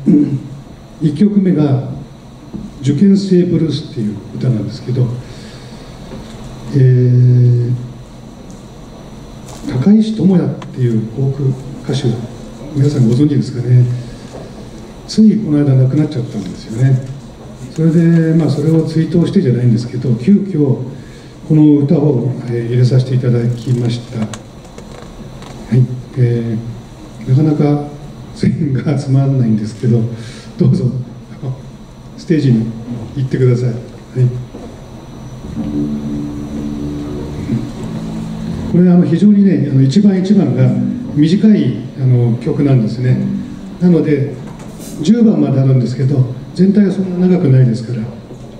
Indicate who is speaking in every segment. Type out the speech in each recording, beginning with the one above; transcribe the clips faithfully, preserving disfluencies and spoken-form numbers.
Speaker 1: いっきょくめが「受験生ブルース」っていう歌なんですけど、えー、高石智也っていうフォーク歌手、皆さんご存知ですかね。ついこの間亡くなっちゃったんですよね。それでまあそれを追悼してじゃないんですけど、急遽この歌を、えー、入れさせていただきました。はい、えー、なかなか全員が集まらないんですけど、どうぞステージに行ってください。はい、これあの非常にね、あの一番一番が短いあの曲なんですね。なのでじゅうばんまであるんですけど、全体はそんな長くないですから。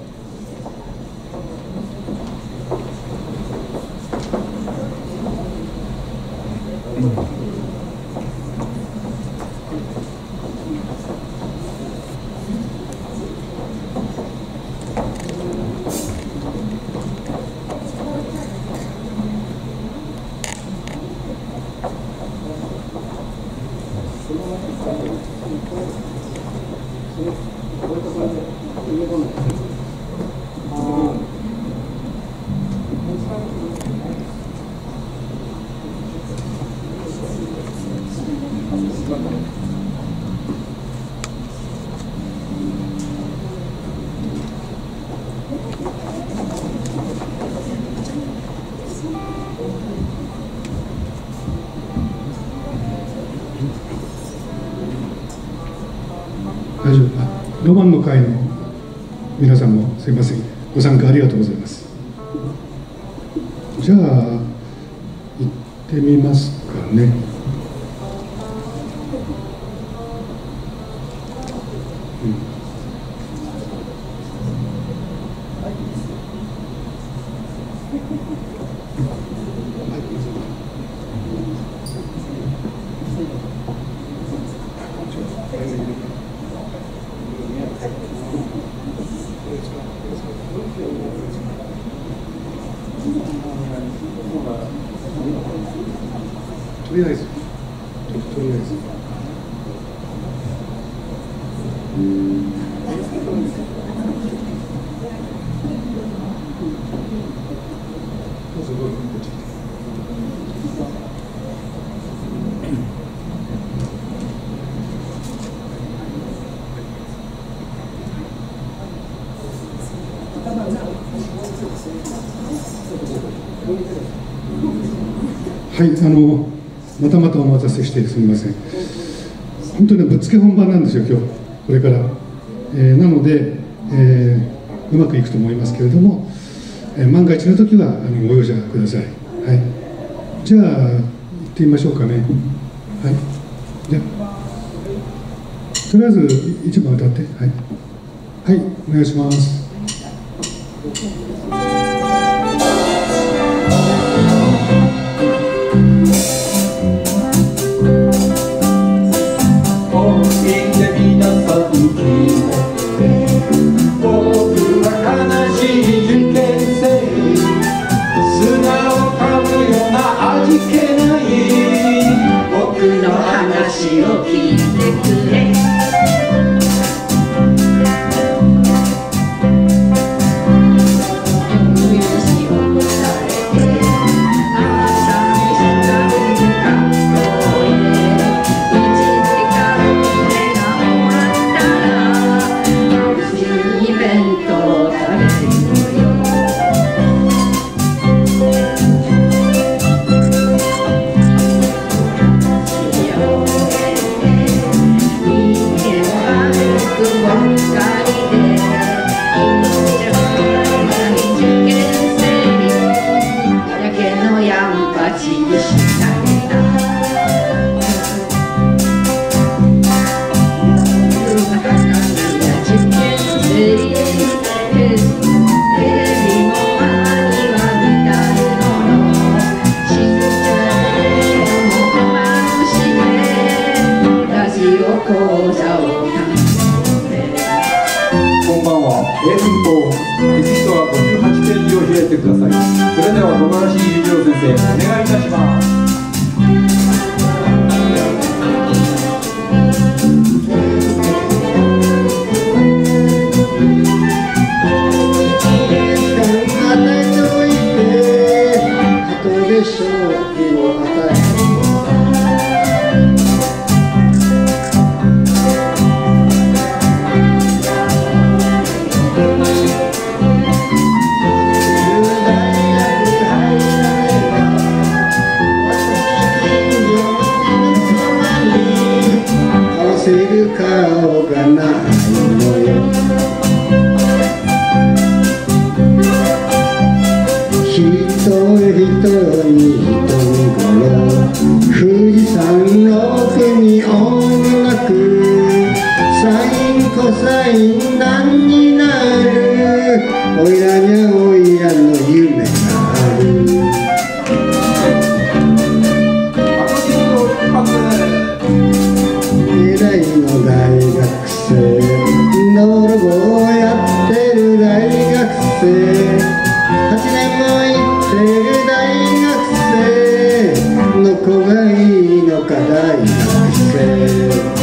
Speaker 1: 大丈夫か。ロマンの会の皆さんもすいません、ご参加ありがとうございます。じゃあ行ってみますかね。とりあえず、とりあえず。どうぞどうぞ、こっち来て。はい、あのまたまたお待たせしてすみません。本当にぶっつけ本番なんですよ、今日これから、えー、なので、えー、うまくいくと思いますけれども、えー、万が一の時はあのご容赦ください。はい、じゃあ行ってみましょうかね。はい、じゃあとりあえず一番歌って、はい、はい、お願いします。
Speaker 2: お願いいたします。 る顔がないのよ。人人に一人ごろ、富士山の国音楽、サインコサイン何になる、おいらにゃおいらの夢がある。偉いの大学生、泥棒をやってる大学生、はちねんも行ってる大学生の子がいいのか大学生。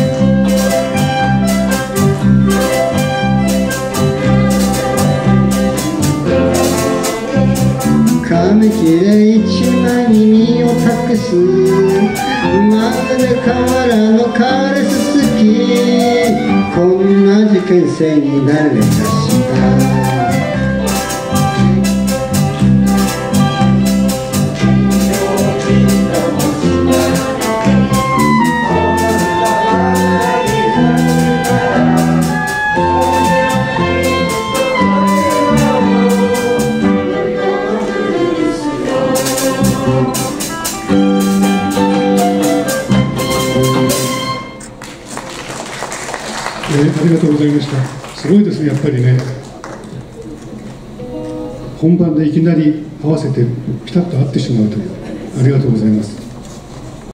Speaker 2: 紙切れ一枚に身を託す、まるで河原の彼氏好き、こんな受験生になれたした。
Speaker 1: えー、ありがとうございました。すごいですね、やっぱりね。本番でいきなり合わせてピタッと合ってしまうという。ありがとうございます。